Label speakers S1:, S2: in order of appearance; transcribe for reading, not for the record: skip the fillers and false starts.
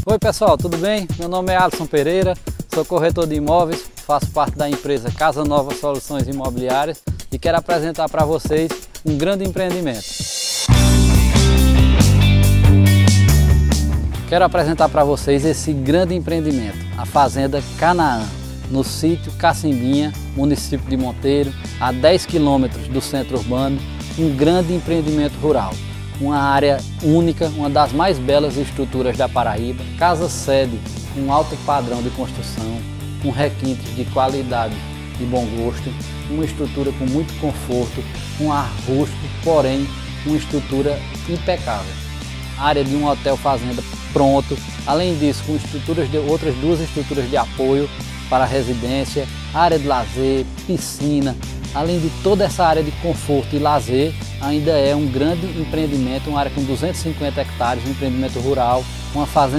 S1: Oi pessoal, tudo bem? Meu nome é Alisson Pereira, sou corretor de imóveis, faço parte da empresa Casa Nova Soluções Imobiliárias e quero apresentar para vocês um grande empreendimento. Quero apresentar para vocês esse grande empreendimento, a Fazenda Canaã, no sítio Cacimbinha, município de Monteiro, a 10 quilômetros do centro urbano, um grande empreendimento rural. Uma área única, uma das mais belas estruturas da Paraíba, casa-sede com um alto padrão de construção, com requintes de qualidade e bom gosto, uma estrutura com muito conforto, um ar rústico, porém uma estrutura impecável. Área de um hotel fazenda pronto, além disso com outras duas estruturas de apoio para a residência, área de lazer, piscina. Além de toda essa área de conforto e lazer, ainda é um grande empreendimento, uma área com 250 hectares, um empreendimento rural, uma fazenda